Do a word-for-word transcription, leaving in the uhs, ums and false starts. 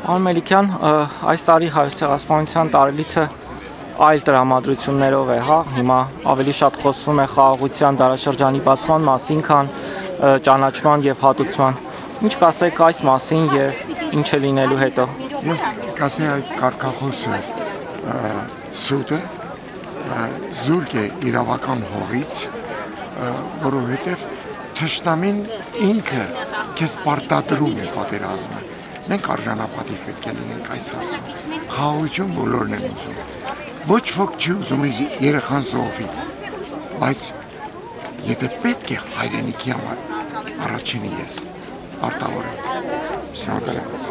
Պարոն Մելիքյան, այս տարի Հայոց ցեղասպանության տարելիցը այլ տրամադրություններով է, հա, հիմա ավելի շատ խոսվում է խաղաղության դարաշրջանի բացման մասին, քան ճանաչման եւ հատուցման։ Ինչ կասեք այս մասին եւ ինչ է լինելու հետո։ Ես կասեի այդ կարգախոսը սուտը զուրկ է իրավական հողից, որովհետեւ թշնամին ինքը քեզ պարտադրում է պատերազմը։ Մենք արժանապատիվ պետք է լինենք այս հարցում։ Խաղաղություն բոլորն են ուզում։ Ոչ ոք չի ուզում իր երեխան զոհվի, բայց եթե պետք է հայրենիքի համար առաջինը ես պարտավոր եմ։ Շնորհակալ եմ։